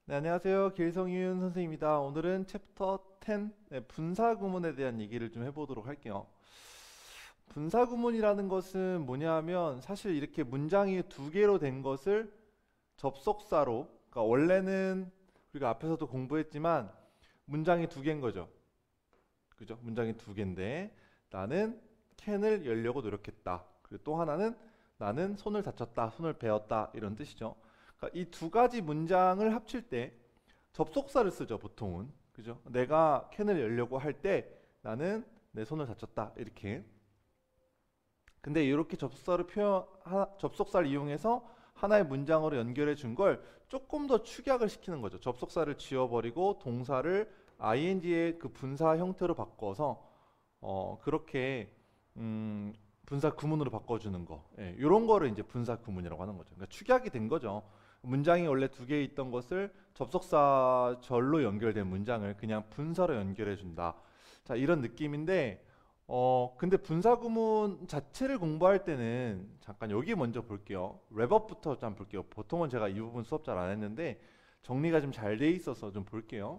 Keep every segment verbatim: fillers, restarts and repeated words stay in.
네, 안녕하세요. 길성윤 선생님입니다. 오늘은 챕터 텐, 네, 분사 구문에 대한 얘기를 좀 해보도록 할게요. 분사 구문이라는 것은 뭐냐 하면 사실 이렇게 문장이 두 개로 된 것을 접속사로, 그러니까 원래는 우리가 앞에서도 공부했지만 문장이 두 개인 거죠. 그죠? 문장이 두 개인데 나는 캔을 열려고 노력했다. 그리고 또 하나는 나는 손을 다쳤다, 손을 베었다 이런 뜻이죠. 그러니까 이 두 가지 문장을 합칠 때 접속사를 쓰죠, 보통은. 그죠? 내가 캔을 열려고 할 때 나는 내 손을 다쳤다. 이렇게. 근데 이렇게 접속사를 표현 하, 접속사를 이용해서 하나의 문장으로 연결해 준 걸 조금 더 축약을 시키는 거죠. 접속사를 지워버리고 동사를 아이엔지의 그 분사 형태로 바꿔서 어 그렇게 음 분사 구문으로 바꿔주는 거. 예, 이런 거를 이제 분사 구문이라고 하는 거죠. 그러니까 축약이 된 거죠. 문장이 원래 두 개 있던 것을 접속사 절로 연결된 문장을 그냥 분사로 연결해 준다. 자, 이런 느낌인데 어 근데 분사 구문 자체를 공부할 때는 잠깐 여기 먼저 볼게요. 랩업부터 좀 볼게요. 보통은 제가 이 부분 수업 잘 안 했는데 정리가 좀 잘 돼 있어서 좀 볼게요.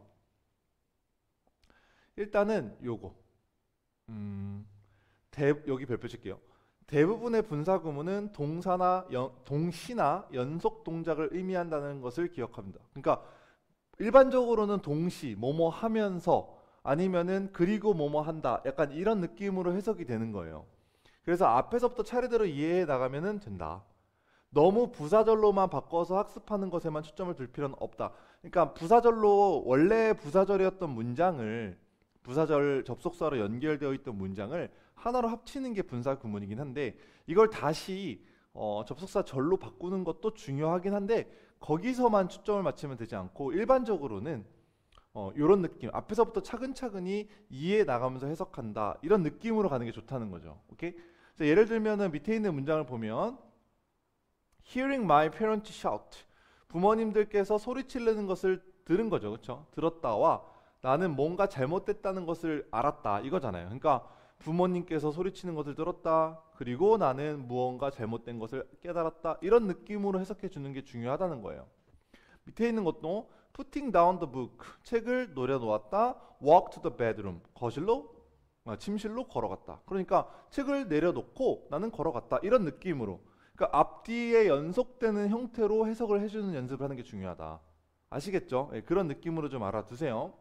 일단은 요거 음, 대, 여기 별표 칠게요. 대부분의 분사 구문은 동사나 연, 동시나 연속 동작을 의미한다는 것을 기억합니다. 그러니까 일반적으로는 동시, 뭐뭐 하면서 아니면은 그리고 뭐뭐 한다. 약간 이런 느낌으로 해석이 되는 거예요. 그래서 앞에서부터 차례대로 이해해 나가면은 된다. 너무 부사절로만 바꿔서 학습하는 것에만 초점을 둘 필요는 없다. 그러니까 부사절로 원래 부사절이었던 문장을 부사절 접속사로 연결되어 있던 문장을 하나로 합치는 게 분사 구문이긴 한데 이걸 다시 어, 접속사 절로 바꾸는 것도 중요하긴 한데 거기서만 초점을 맞추면 되지 않고 일반적으로는 어, 이런 느낌 앞에서부터 차근차근히 이해해 나가면서 해석한다 이런 느낌으로 가는 게 좋다는 거죠. 오케이? 자, 예를 들면은 밑에 있는 문장을 보면 Hearing my parents shout. 부모님들께서 소리 지르는 것을 들은 거죠. 그렇죠? 들었다와 나는 뭔가 잘못됐다는 것을 알았다. 이거잖아요. 그러니까 부모님께서 소리치는 것을 들었다. 그리고 나는 무언가 잘못된 것을 깨달았다. 이런 느낌으로 해석해 주는 게 중요하다는 거예요. 밑에 있는 것도 putting down the book. 책을 내려놓았다. walk to the bedroom. 거실로 아, 침실로 걸어갔다. 그러니까 책을 내려놓고 나는 걸어갔다. 이런 느낌으로. 그러니까 앞뒤에 연속되는 형태로 해석을 해주는 연습을 하는 게 중요하다. 아시겠죠? 예, 그런 느낌으로 좀 알아두세요.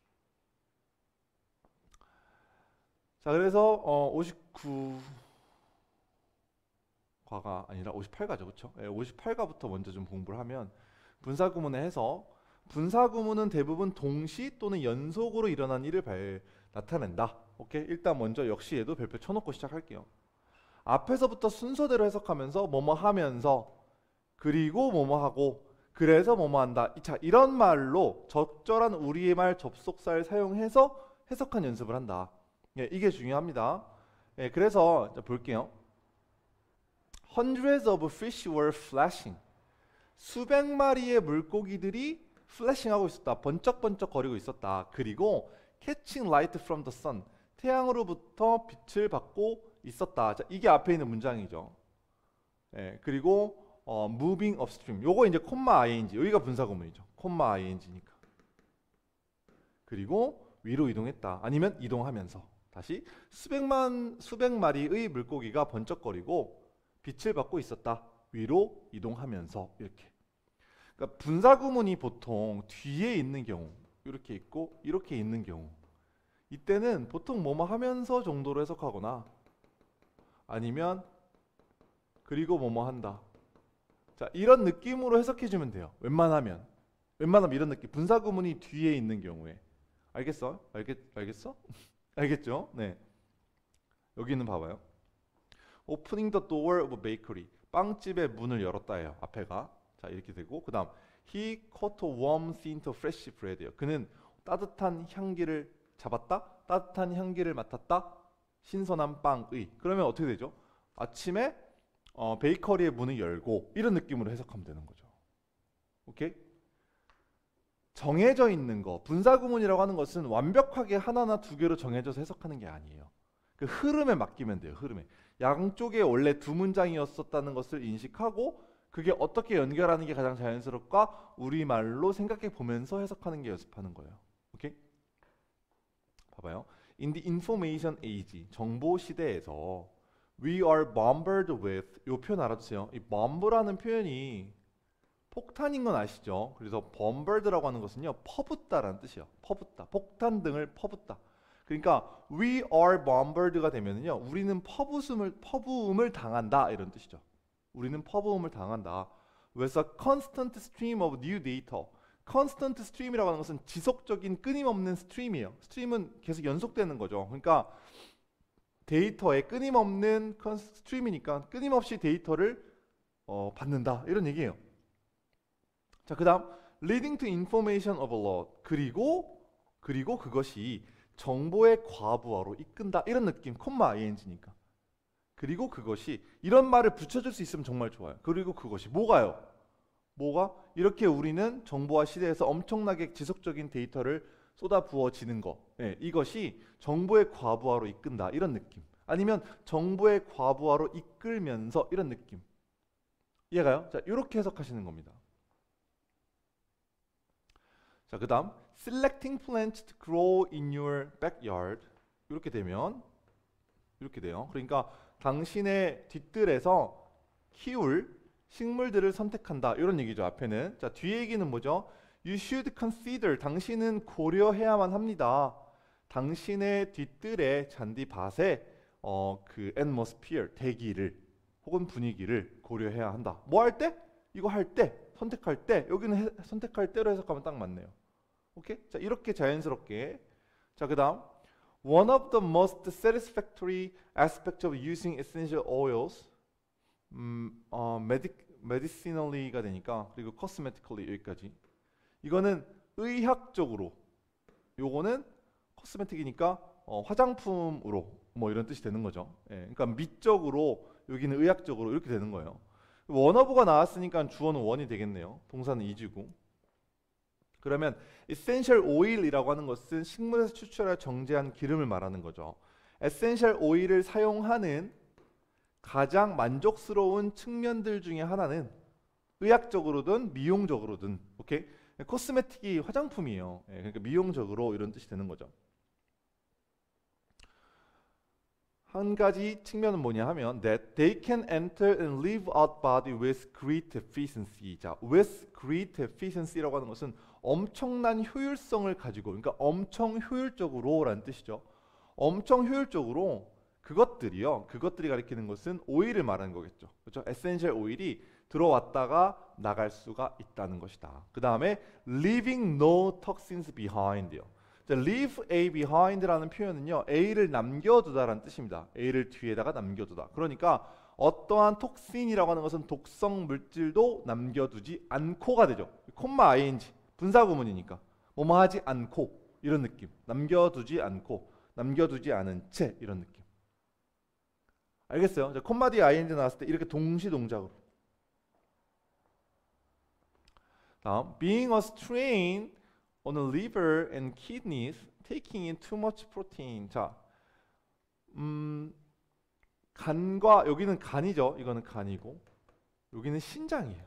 자, 그래서 어, 오십구 과가 아니라 오십팔 과죠, 그렇죠? 예, 오십팔 과부터 먼저 좀 공부를 하면 분사 구문에 해서 분사 구문은 대부분 동시 또는 연속으로 일어난 일을 발, 나타낸다. 오케이? 일단 먼저 역시 얘도 별표 쳐놓고 시작할게요. 앞에서부터 순서대로 해석하면서 뭐뭐 하면서 그리고 뭐뭐 하고 그래서 뭐뭐 한다. 자, 이런 말로 적절한 우리말 접속사를 사용해서 해석한 연습을 한다. 예, 이게 중요합니다. 예, 그래서 자, 볼게요. Hundreds of fish were flashing. 수백 마리의 물고기들이 플래싱하고 있었다. 번쩍번쩍 거리고 있었다. 그리고 catching light from the sun. 태양으로부터 빛을 받고 있었다. 자, 이게 앞에 있는 문장이죠. 예, 그리고 어, moving upstream. 요거 이제 콤마 ing. 여기가 분사 구문이죠. 콤마 ing니까. 그리고 위로 이동했다. 아니면 이동하면서. 다시 수백만 수백 마리의 물고기가 번쩍거리고 빛을 받고 있었다. 위로 이동하면서 이렇게. 그러니까 분사 구문이 보통 뒤에 있는 경우 이렇게 있고 이렇게 있는 경우 이때는 보통 뭐뭐 하면서 정도로 해석하거나 아니면 그리고 뭐뭐 한다. 자, 이런 느낌으로 해석해 주면 돼요. 웬만하면. 웬만하면 이런 느낌. 분사 구문이 뒤에 있는 경우에. 알겠어? 알겠 알겠어? 알겠죠? 네. 여기는 봐봐요. Opening the door of a bakery. 빵집의 문을 열었다예요. 앞에가. 자, 이렇게 되고 그다음 He caught a warm scent of fresh bread예요. 그는 따뜻한 향기를 잡았다. 따뜻한 향기를 맡았다. 신선한 빵의. 그러면 어떻게 되죠? 아침에 어, 베이커리의 문을 열고 이런 느낌으로 해석하면 되는 거죠. 오케이? 정해져 있는 거, 분사 구문이라고 하는 것은 완벽하게 하나나 두 개로 정해져서 해석하는 게 아니에요. 그 흐름에 맡기면 돼요. 흐름에. 양쪽에 원래 두 문장이었었다는 것을 인식하고 그게 어떻게 연결하는 게 가장 자연스럽까 우리말로 생각해 보면서 해석하는 게 연습하는 거예요. 오케이? 봐봐요. In the information age, 정보 시대에서 we are bombarded with, 이 표현 알아두세요. 이 bomb라는 표현이 폭탄인 건 아시죠? 그래서 bombard라고 하는 것은요, 퍼붓다라는 뜻이에요. 퍼붓다, 폭탄 등을 퍼붓다. 그러니까 we are bombarded가 되면은요, 우리는 퍼부음을 퍼부음을 당한다 이런 뜻이죠. 우리는 퍼부음을 당한다. with a constant stream of new data. constant stream이라고 하는 것은 지속적인 끊임없는 스트림이에요. 스트림은 계속 연속되는 거죠. 그러니까 데이터의 끊임없는 스트림이니까 끊임없이 데이터를 어, 받는다 이런 얘기예요. 자, 그다음 leading to information overload. 그리고 그리고 그것이 정보의 과부하로 이끈다 이런 느낌. 콤마 ing니까. 그리고 그것이 이런 말을 붙여줄 수 있으면 정말 좋아요. 그리고 그것이 뭐가요? 뭐가? 이렇게 우리는 정보화 시대에서 엄청나게 지속적인 데이터를 쏟아 부어지는 거. 예, 이것이 정보의 과부하로 이끈다 이런 느낌. 아니면 정보의 과부하로 이끌면서 이런 느낌. 이해가요? 자, 이렇게 해석하시는 겁니다. 자, 그다음 selecting plants to grow in your backyard. 이렇게 되면 이렇게 돼요. 그러니까 당신의 뒷뜰에서 키울 식물들을 선택한다 이런 얘기죠. 앞에는. 자, 뒤에 얘기는 뭐죠? You should consider. 당신은 고려해야만 합니다. 당신의 뒷뜰의 잔디밭의 어, 그 atmosphere, 대기를 혹은 분위기를 고려해야 한다. 뭐 할 때? 이거 할 때, 선택할 때. 여기는 해, 선택할 때로 해석하면 딱 맞네요. 오케이? 자, 이렇게 자연스럽게. 자, 그다음 One of the most satisfactory aspects of using essential oils, 음, 어, medic, medicinally가 되니까 그리고 cosmetically 여기까지. 이거는 의학적으로, 요거는 코스메틱이니까 어, 화장품으로 뭐 이런 뜻이 되는 거죠. 예, 그러니까 미적으로, 여기는 의학적으로 이렇게 되는 거예요. 원어브가 나왔으니까 주어는 원이 되겠네요. 동사는 이지고. 그러면 essential oil이라고 하는 것은 식물에서 추출할 정제한 기름을 말하는 거죠. essential oil을 사용하는 가장 만족스러운 측면들 중에 하나는 의학적으로든 미용적으로든, 오케이? 코스메틱이 화장품이에요. 예, 그러니까 미용적으로 이런 뜻이 되는 거죠. 한 가지 측면은 뭐냐 하면 that they can enter and leave out body with great efficiency. 자, with great efficiency라고 하는 것은 엄청난 효율성을 가지고, 그러니까 엄청 효율적으로라는 뜻이죠. 엄청 효율적으로 그것들이요. 그것들이 가리키는 것은 오일을 말하는 거겠죠. 그렇죠? 에센셜 오일이 들어왔다가 나갈 수가 있다는 것이다. 그 다음에 leaving no toxins behind요. 자, leave A behind라는 표현은요, A를 남겨두다라는 뜻입니다. A를 뒤에다가 남겨두다. 그러니까 어떠한 톡신이라고 하는 것은 독성 물질도 남겨두지 않고가 되죠. 콤마 ing 분사구문이니까 뭐뭐 하지 않고 이런 느낌. 남겨두지 않고, 남겨두지 않은 채 이런 느낌. 알겠어요? 자, 콤마 뒤에 ing 나왔을 때 이렇게 동시 동작으로. 다음, being a strain on the liver and kidneys, taking in too much protein. 자, 음, 간과, 여기는 간이죠. 이거는 간이고, 여기는 신장이에요.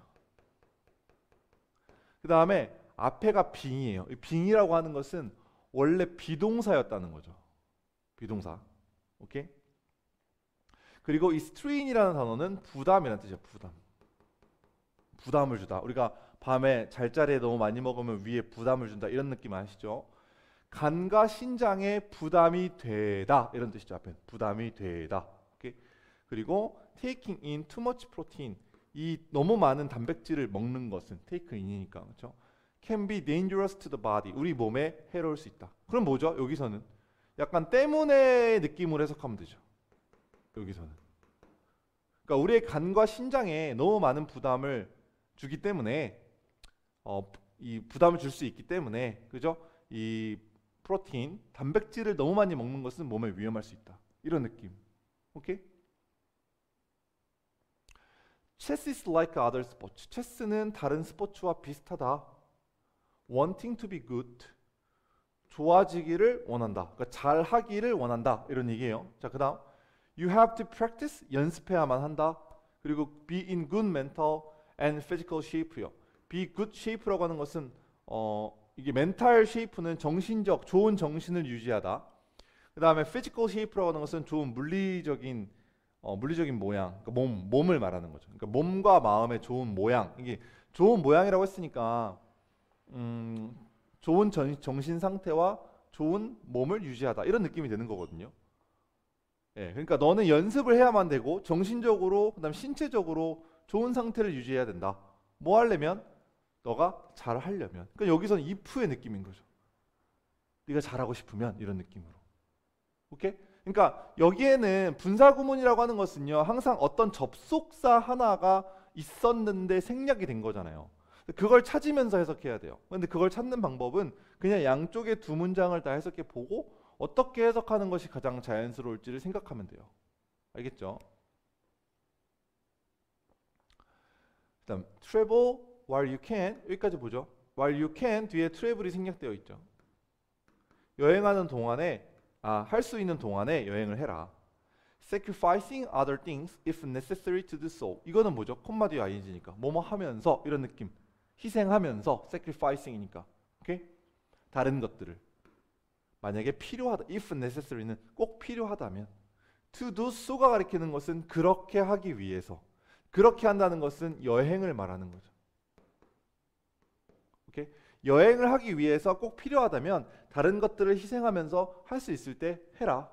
그 다음에 앞에가 빙이에요. 이 빙이라고 하는 것은 원래 비동사였다는 거죠. 비동사. 오케이? 그리고 이 strain이라는 단어는 부담이라는 뜻이에요. 부담. 부담을 주다. 우리가 밤에 잘자리에 너무 많이 먹으면 위에 부담을 준다. 이런 느낌 아시죠? 간과 신장에 부담이 되다. 이런 뜻이죠. 앞에 부담이 되다. 오케이? 그리고 taking in too much protein. 이 너무 많은 단백질을 먹는 것은 take in이니까. 그렇죠? can be dangerous to the body. 우리 몸에 해로울 수 있다. 그럼 뭐죠? 여기서는 약간 때문에 느낌으로 해석하면 되죠. 여기서는. 그러니까 우리의 간과 신장에 너무 많은 부담을 주기 때문에 어, 이 부담을 줄 수 있기 때문에, 그죠? 이 프로테인, 단백질을 너무 많이 먹는 것은 몸에 위험할 수 있다. 이런 느낌. 오케이? Chess is like other sports. 체스는 다른 스포츠와 비슷하다. Wanting to be good. 좋아지기를 원한다. 그러니까 잘하기를 원한다. 이런 얘기예요. 자, 그다음 You have to practice. 연습해야만 한다. 그리고 be in good mental and physical shape요. be good shape라고 하는 것은 어 이게 mental shape는 정신적 좋은 정신을 유지하다. 그 다음에 physical shape라고 하는 것은 좋은 물리적인 어, 물리적인 모양, 그러니까 몸 몸을 말하는 거죠. 그러니까 몸과 마음의 좋은 모양. 이게 좋은 모양이라고 했으니까 음, 좋은 전, 정신 상태와 좋은 몸을 유지하다 이런 느낌이 되는 거거든요. 예, 그러니까 너는 연습을 해야만 되고 정신적으로 그다음 신체적으로 좋은 상태를 유지해야 된다. 뭐 하려면 너가 잘 하려면. 그러니까 여기서는 if의 느낌인 거죠. 네가 잘하고 싶으면 이런 느낌으로. 오케이? 그러니까 여기에는 분사구문이라고 하는 것은요 항상 어떤 접속사 하나가 있었는데 생략이 된 거잖아요. 그걸 찾으면서 해석해야 돼요. 근데 그걸 찾는 방법은 그냥 양쪽의 두 문장을 다 해석해 보고 어떻게 해석하는 것이 가장 자연스러울지를 생각하면 돼요. 알겠죠? 그다음 travel while you can 여기까지 보죠. while you can 뒤에 travel이 생략되어 있죠. 여행하는 동안에 아, 할 수 있는 동안에 여행을 해라. sacrificing other things if necessary to do so. 이거는 뭐죠? 콤마 뒤에 ing니까 뭐뭐 하면서 이런 느낌. 희생하면서 sacrificing이니까. 오케이? 다른 것들을 만약에 필요하다. if necessary는 꼭 필요하다면 to do so가 가리키는 것은 그렇게 하기 위해서. 그렇게 한다는 것은 여행을 말하는 거죠. 오케이? 여행을 하기 위해서 꼭 필요하다면 다른 것들을 희생하면서 할 수 있을 때 해라.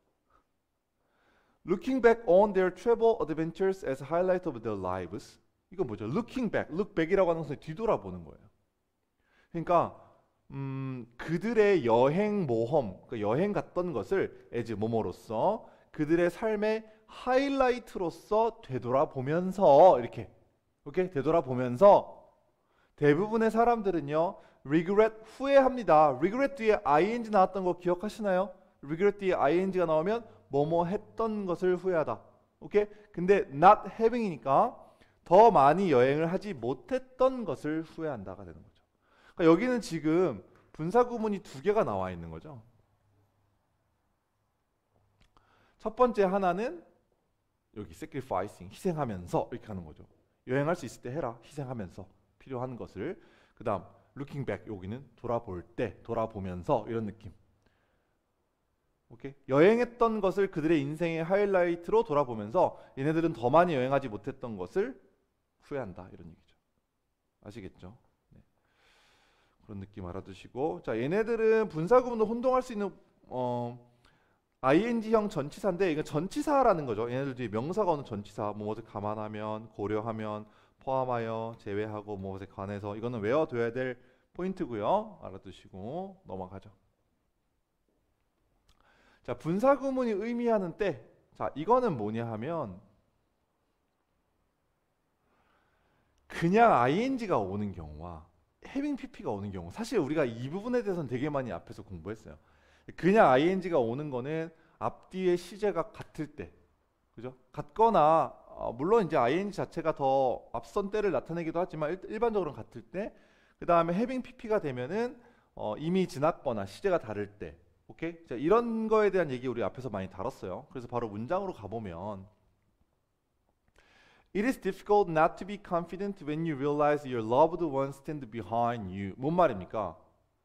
Looking back on their travel adventures as highlight of their lives. 이건 뭐죠? Looking back, look back이라고 하는 것은 뒤돌아보는 거예요. 그러니까 음, 그들의 여행 모험, 그러니까 여행 갔던 것을 as 뭐뭐로서 그들의 삶의 하이라이트로서 되돌아보면서 이렇게 오케이? 되돌아보면서 대부분의 사람들은요 regret 후회합니다. regret 뒤에 ing 나왔던 거 기억하시나요? regret 뒤에 ing가 나오면 뭐뭐 했던 것을 후회하다. 오케이? 근데 not having이니까 더 많이 여행을 하지 못했던 것을 후회한다가 되는 거죠. 그러니까 여기는 지금 분사 구문이 두 개가 나와 있는 거죠. 첫 번째 하나는 여기 sacrificing 희생하면서 이렇게 하는 거죠. 여행할 수 있을 때 해라. 희생하면서 필요한 것을. 그다음 looking back 여기는 돌아볼 때 돌아보면서 이런 느낌. 오케이? 여행했던 것을 그들의 인생의 하이라이트로 돌아보면서 얘네들은 더 많이 여행하지 못했던 것을 후회한다 이런 얘기죠. 아시겠죠? 네. 그런 느낌 알아두시고 자 얘네들은 분사구문도 혼동할 수 있는 어, ing형 전치사인데 이건 전치사라는 거죠. 얘네들 뒤에 명사가 오는 전치사 뭐뭐를 감안하면 고려하면 포함하여 제외하고 뭐뭐에 관해서 이거는 외워둬야 될 포인트고요. 알아두시고 넘어가죠. 자 분사구문이 의미하는 때 자 이거는 뭐냐 하면 그냥 ing가 오는 경우와 having pp가 오는 경우 사실 우리가 이 부분에 대해서는 되게 많이 앞에서 공부했어요. 그냥 ing가 오는 거는 앞뒤의 시제가 같을 때 그죠? 같거나 어, 물론 이제 ing 자체가 더 앞선 때를 나타내기도 하지만 일, 일반적으로는 같을 때 그 다음에 having pp가 되면은 어, 이미 지났거나 시제가 다를 때 오케이? 자, 이런 거에 대한 얘기 우리 앞에서 많이 다뤘어요. 그래서 바로 문장으로 가보면 It is difficult not to be confident when you realize your loved ones stand behind you. 뭔 말입니까?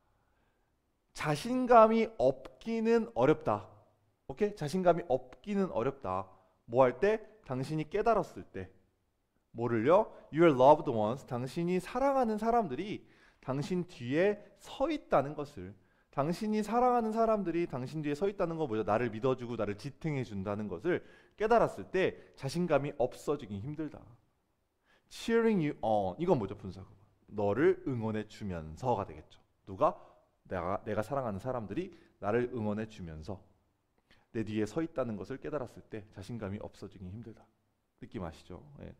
자신감이 없기는 어렵다. 오케이? 자신감이 없기는 어렵다. 뭐 할 때? 당신이 깨달았을 때. 뭐를요? Your loved ones, 당신이 사랑하는 사람들이 당신 뒤에 서 있다는 것을. 당신이 사랑하는 사람들이 당신 뒤에 서 있다는 거 뭐죠? 나를 믿어주고 나를 지탱해 준다는 것을 깨달았을 때 자신감이 없어지기 힘들다. Cheering you on, 이건 뭐죠? 분사구문. 너를 응원해 주면서가 되겠죠. 누가? 내가, 내가 사랑하는 사람들이 나를 응원해 주면서 내 뒤에 서 있다는 것을 깨달았을 때 자신감이 없어지기 힘들다. 느낌 아시죠? 예.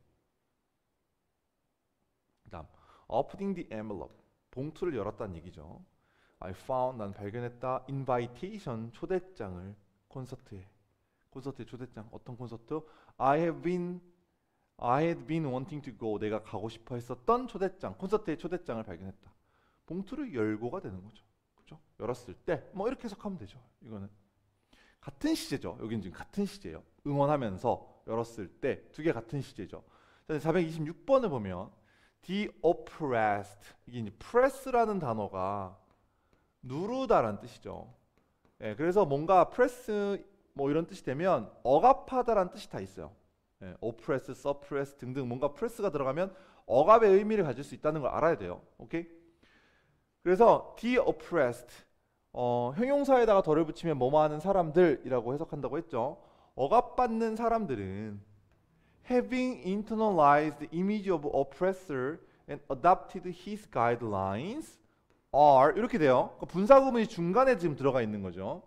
다음, opening the envelope, 봉투를 열었다는 얘기죠. I found, 난 발견했다. invitation, 초대장을 콘서트에. 콘서트의 초대장. 어떤 콘서트? I have been, I had been wanting to go. 내가 가고 싶어 했었던 초대장, 콘서트의 초대장을 발견했다. 봉투를 열고가 되는 거죠. 그렇죠? 열었을 때, 뭐 이렇게 해석하면 되죠. 이거는 같은 시제죠. 여기는 지금 같은 시제예요. 응원하면서 열었을 때 두 개 같은 시제죠. 사백이십육 번을 보면 the oppressed. 이게 이제 press라는 단어가 누르다라는 뜻이죠. 예, 그래서 뭔가 press 뭐 이런 뜻이 되면 억압하다라는 뜻이 다 있어요. 예, oppress, suppress 등등 뭔가 press가 들어가면 억압의 의미를 가질 수 있다는 걸 알아야 돼요. 오케이? 그래서 the oppressed 어, 형용사에다가 덜을 붙이면 뭐뭐 하는 사람들이라고 해석한다고 했죠. 억압받는 사람들은 having internalized the image of oppressor and adopted his guidelines are 이렇게 돼요. 그러니까 분사구문이 중간에 지금 들어가 있는 거죠.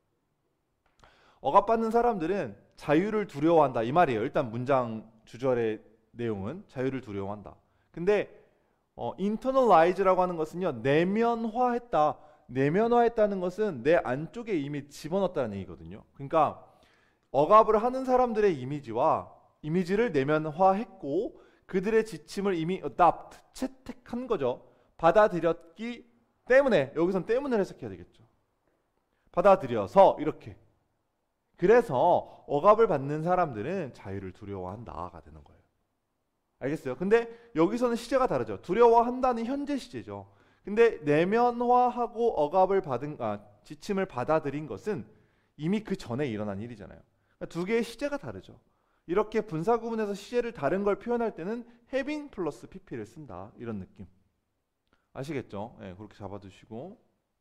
억압받는 사람들은 자유를 두려워한다 이 말이에요. 일단 문장 주절의 내용은 자유를 두려워한다. 근데 어, internalize라고 하는 것은요 내면화했다. 내면화했다는 것은 내 안쪽에 이미 집어넣었다는 얘기거든요. 그러니까 억압을 하는 사람들의 이미지와 이미지를 내면화했고 그들의 지침을 이미 adopt, 채택한 거죠. 받아들였기 때문에 여기선 때문에 해석해야 되겠죠. 받아들여서 이렇게. 그래서 억압을 받는 사람들은 자유를 두려워한다가 되는 거예요. 알겠어요? 근데 여기서는 시제가 다르죠. 두려워한다는 현재 시제죠. 근데 내면화하고 억압을 받은 아, 지침을 받아들인 것은 이미 그 전에 일어난 일이잖아요. 그러니까 두 개의 시제가 다르죠. 이렇게 분사구문에서 시제를 다른 걸 표현할 때는 having 플러스 pp를 쓴다. 이런 느낌. 아시겠죠? 네, 그렇게 잡아두시고.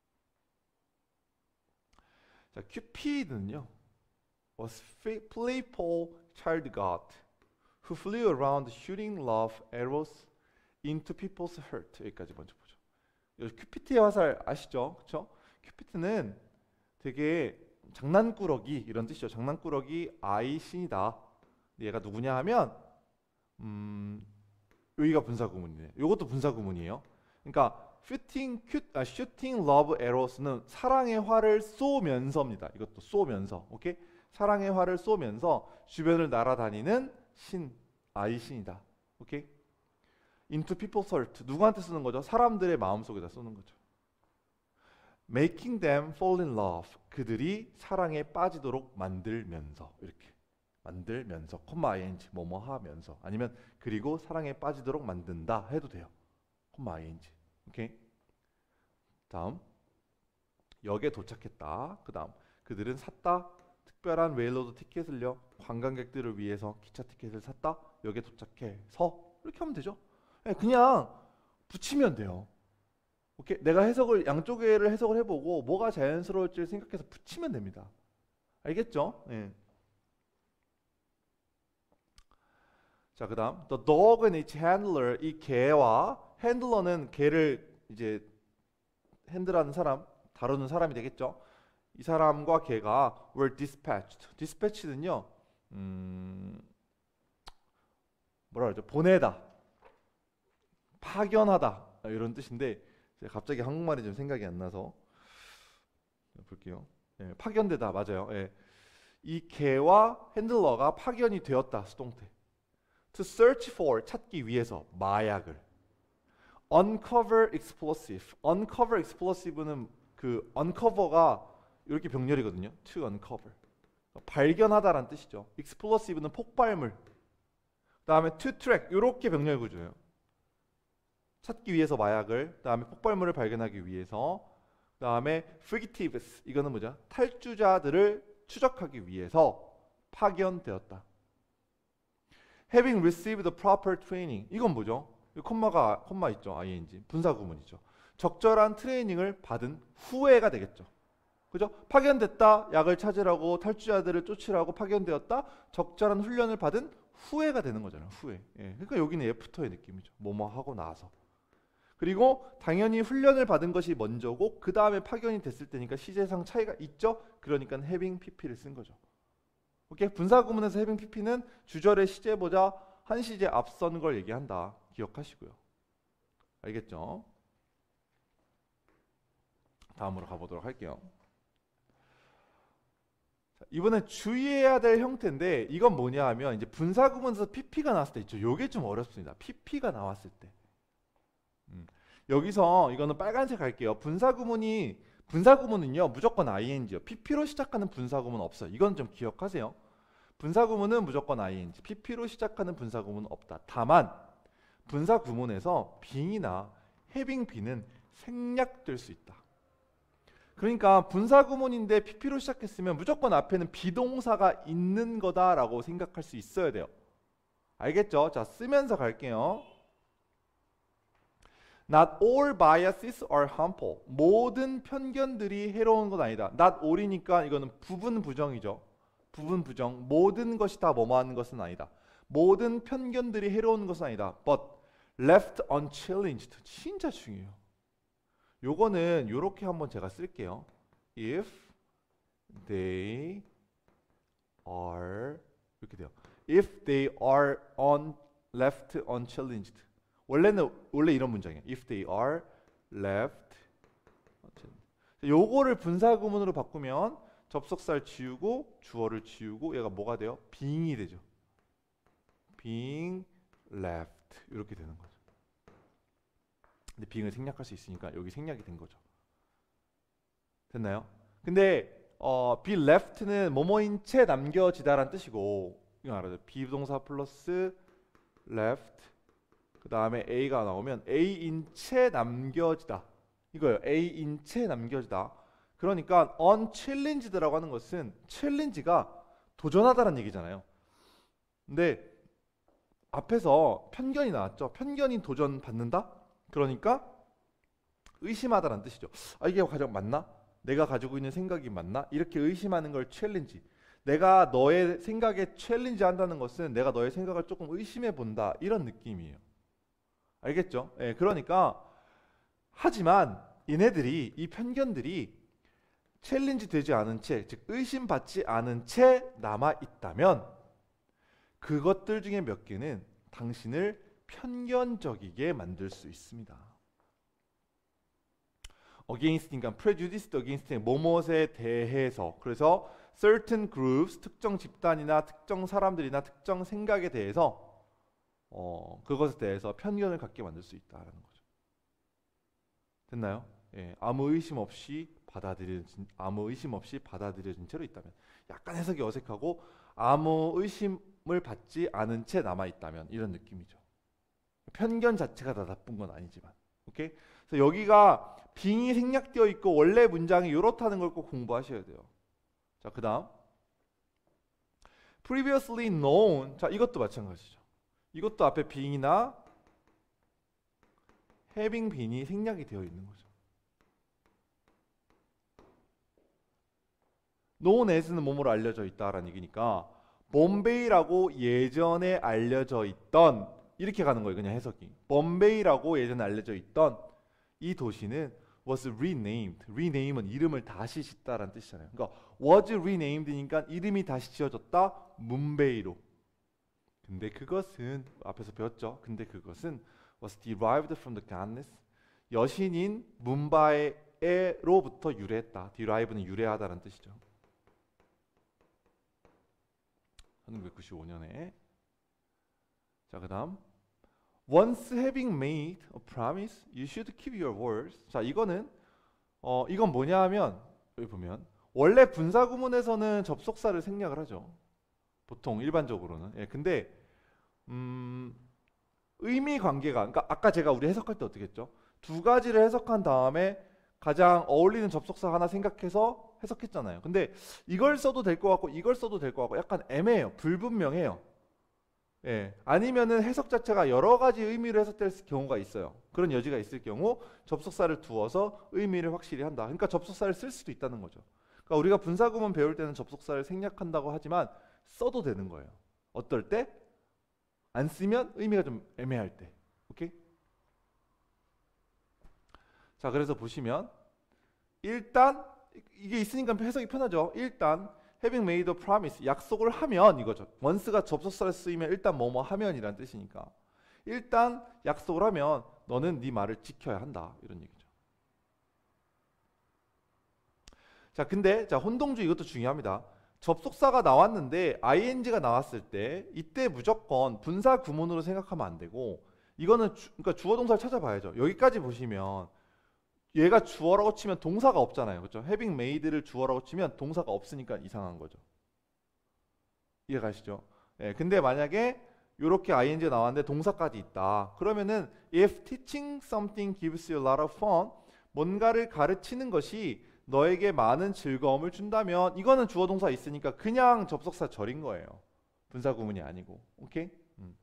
자, Cupid는요. was playful child god who flew around shooting love arrows into people's heart. 여기까지 먼저 보죠. 큐피트의 화살 아시죠? 그렇죠? 큐피트는 되게 장난꾸러기 이런 뜻이죠. 장난꾸러기 아이 신이다. 얘가 누구냐 하면 음, 여기가 분사구문이에요. 이것도 분사구문이에요. 그러니까 shooting, 큐, 아, shooting love arrows는 사랑의 활을 쏘면서입니다. 이것도 쏘면서, 오케이? 사랑의 활을 쏘면서 주변을 날아다니는 신, 아이 신이다. 오케이? into people's heart. 누구한테 쓰는 거죠? 사람들의 마음속에다 쏘는 거죠. making them fall in love. 그들이 사랑에 빠지도록 만들면서 이렇게 만들면서 콤마 ing 뭐뭐 하면서 아니면 그리고 사랑에 빠지도록 만든다 해도 돼요. 콤마 ing. 오케이? 다음 역에 도착했다. 그 다음 그들은 샀다. 특별한 웨일로드 티켓을요. 관광객들을 위해서 기차 티켓을 샀다. 역에 도착해서 이렇게 하면 되죠. 그냥 붙이면 돼요. 오케이? 내가 해석을 양쪽에를 해석을 해보고 뭐가 자연스러울지 생각해서 붙이면 됩니다. 알겠죠? 네. 자, 그다음 the dog and its handler. 이 개와 핸들러는 개를 이제 핸들하는 사람, 다루는 사람이 되겠죠. 이 사람과 개가 were dispatched. dispatched는요, 음, 뭐라 그러죠? 보내다, 파견하다 이런 뜻인데 갑자기 한국말이 좀 생각이 안 나서 볼게요. 예, 파견되다 맞아요. 예. 이 개와 핸들러가 파견이 되었다. 수동태. To search for 찾기 위해서 마약을. Uncover explosive. Uncover explosive는 그 uncover가 이렇게 병렬이거든요. To uncover. 발견하다라는 뜻이죠. explosive는 폭발물. 그다음에 to track 이렇게 병렬 구조예요. 찾기 위해서 마약을, 그다음에 폭발물을 발견하기 위해서, 그다음에 fugitives 이거는 뭐죠? 탈주자들을 추적하기 위해서 파견되었다. Having received the proper training. 이건 뭐죠? 콤마가 콤마 있죠. ing 분사 구문이죠. 적절한 트레이닝을 받은 후에가 되겠죠. 그죠? 파견됐다. 약을 찾으라고 탈주자들을 쫓으라고 파견되었다. 적절한 훈련을 받은 후에가 되는 거잖아요. 후에. 예. 그러니까 여기는 애프터의 느낌이죠. 뭐뭐 하고 나서. 그리고 당연히 훈련을 받은 것이 먼저고 그 다음에 파견이 됐을 때니까 시제상 차이가 있죠. 그러니까 having pp를 쓴 거죠. 오케이? 분사 구문에서 having pp는 주절의 시제보다 한 시제 앞선 걸 얘기한다. 기억하시고요. 알겠죠? 다음으로 가보도록 할게요. 자, 이번엔 주의해야 될 형태인데 이건 뭐냐 하면 이제 분사 구문에서 pp가 나왔을 때 있죠. 요게 좀 어렵습니다. pp가 나왔을 때. 음. 여기서 이거는 빨간색 할게요. 분사 구문이 분사 구문은요 무조건 ing요. pp로 시작하는 분사 구문 없어요. 이건 좀 기억하세요. 분사 구문은 무조건 ing, pp로 시작하는 분사 구문은 없다. 다만 분사 구문에서 being이나 having bee는 생략될 수 있다. 그러니까 분사 구문인데 pp로 시작했으면 무조건 앞에는 비동사가 있는 거다라고 생각할 수 있어야 돼요. 알겠죠? 자, 쓰면서 갈게요. Not all biases are harmful. 모든 편견들이 해로운 건 아니다. Not all이니까 이거는 부분 부정이죠. 부분 부정. 모든 것이 다 뭐뭐 하는 것은 아니다. 모든 편견들이 해로운 것은 아니다. But left unchallenged. 진짜 중요해요. 요거는 요렇게 한번 제가 쓸게요. If they are 이렇게 돼요. If they are on left unchallenged. 원래는 원래 이런 문장이에요. If they are left unchallenged. 요거를 분사 구문으로 바꾸면 접속사를 지우고 주어를 지우고 얘가 뭐가 돼요? being이 되죠. being left 이렇게 되는 거죠. 근데 being을 생략할 수 있으니까 여기 생략이 된 거죠. 됐나요? 근데 어, be left는 뭐뭐인 채 남겨지다라는 뜻이고 이거 알아요. 비동사 플러스 left 그 다음에 a가 나오면 a인 채 남겨지다 이거예요. a인 채 남겨지다. 그러니까 unchallenge드라고 하는 것은 challenge가 도전하다라는 얘기잖아요. 근데 앞에서 편견이 나왔죠. 편견이 도전 받는다? 그러니까 의심하다라는 뜻이죠. 아, 이게 가장 맞나? 내가 가지고 있는 생각이 맞나? 이렇게 의심하는 걸 챌린지. 내가 너의 생각에 챌린지 한다는 것은 내가 너의 생각을 조금 의심해 본다. 이런 느낌이에요. 알겠죠? 예, 그러니까 하지만 얘네들이 이 편견들이 챌린지 되지 않은 채, 즉 의심받지 않은 채 남아 있다면 그것들 중에 몇 개는 당신을 편견적이게 만들 수 있습니다. against니까 prejudiced against 뭐뭇에 대해서 그래서 certain groups 특정 집단이나 특정 사람들이나 특정 생각에 대해서 어, 그것에 대해서 편견을 갖게 만들 수 있다라는 거죠. 됐나요? 예, 아무 의심 없이 받아들여진 아무 의심 없이 받아들여진 채로 있다면 약간 해석이 어색하고 아무 의심을 받지 않은 채 남아 있다면 이런 느낌이죠. 편견 자체가 다 나쁜 건 아니지만, 오케이? 그래서 여기가 빙이 생략되어 있고 원래 문장이 이렇다는 걸 꼭 공부하셔야 돼요. 자, 그다음 previously known. 자, 이것도 마찬가지죠. 이것도 앞에 being이나 having been이 생략이 되어 있는 거죠. known as는 뭐뭐로 알려져 있다라는 얘기니까 bombay라고 예전에 알려져 있던 이렇게 가는 거예요. 그냥 해석이. bombay라고 예전에 알려져 있던 이 도시는 was renamed. rename은 이름을 다시 짓다라는 뜻이잖아요. 그러니까 was renamed니까 이름이 다시 지어졌다. 문베이로. 근데 그것은 앞에서 배웠죠. 근데 그것은 was derived from the goddess. 여신인 문바에로부터 유래했다. derive는 유래하다라는 뜻이죠. 천구백구십오 년에. 자, 그다음 once having made a promise, you should keep your words. 자, 이거는 어 이건 뭐냐 하면 여기 보면 원래 분사 구문에서는 접속사를 생략을 하죠. 보통 일반적으로는. 예, 근데 음 의미 관계가 그러니까 아까 제가 우리 해석할 때 어떻게 했죠? 두 가지를 해석한 다음에 가장 어울리는 접속사 하나 생각해서 해석했잖아요. 근데 이걸 써도 될 것 같고 이걸 써도 될 것 같고 약간 애매해요. 불분명해요. 예, 아니면은 해석 자체가 여러 가지 의미로 해석될 경우가 있어요. 그런 여지가 있을 경우 접속사를 두어서 의미를 확실히 한다. 그러니까 접속사를 쓸 수도 있다는 거죠. 그러니까 우리가 분사구문 배울 때는 접속사를 생략한다고 하지만 써도 되는 거예요. 어떨 때? 안 쓰면 의미가 좀 애매할 때. 오케이? 자, 그래서 보시면 일단 이게 있으니까 해석이 편하죠. 일단 having made a promise, 약속을 하면 이거죠. once가 접속사를 쓰이면 일단 뭐뭐 하면이란 뜻이니까 일단 약속을 하면 너는 네 말을 지켜야 한다. 이런 얘기죠. 자, 근데 자 혼동주의 이것도 중요합니다. 접속사가 나왔는데 ing가 나왔을 때 이때 무조건 분사 구문으로 생각하면 안 되고 이거는 주, 그러니까 주어 동사를 찾아봐야죠. 여기까지 보시면 얘가 주어라고 치면 동사가 없잖아요. 그렇죠? having made를 주어라고 치면 동사가 없으니까 이상한 거죠. 이해 가시죠? 예, 근데 만약에 이렇게 ing가 나왔는데 동사까지 있다. 그러면은 if teaching something gives you a lot of fun, 뭔가를 가르치는 것이 너에게 많은 즐거움을 준다면 이거는 주어 동사 있으니까 그냥 접속사 절인 거예요. 분사 구문이 아니고. 오케이? 음.